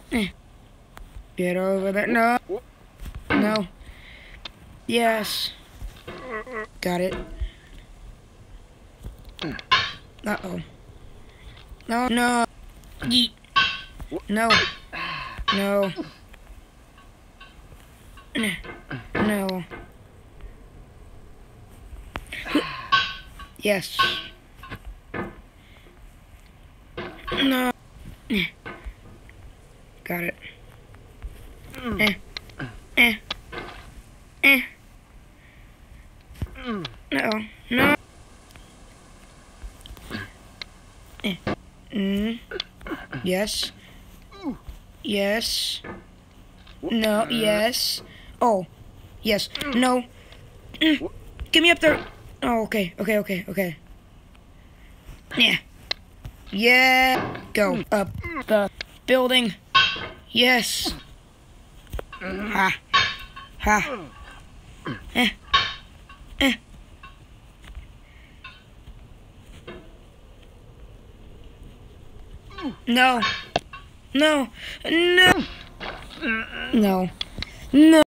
Get over there. No. No. Yes. Got it. Uh-oh. No, no. Yeet. No. No. No. Yes. No. Got it. Eh. Eh. Eh. No. No. Eh. Yes. Yes. No. Yes. Oh. Yes. No. Get me up there. Oh, okay. Okay. Okay. Okay. Yeah. Yeah. Go up the building. Yes. Ha. Ha. Eh. Eh. No. No. No. No. No.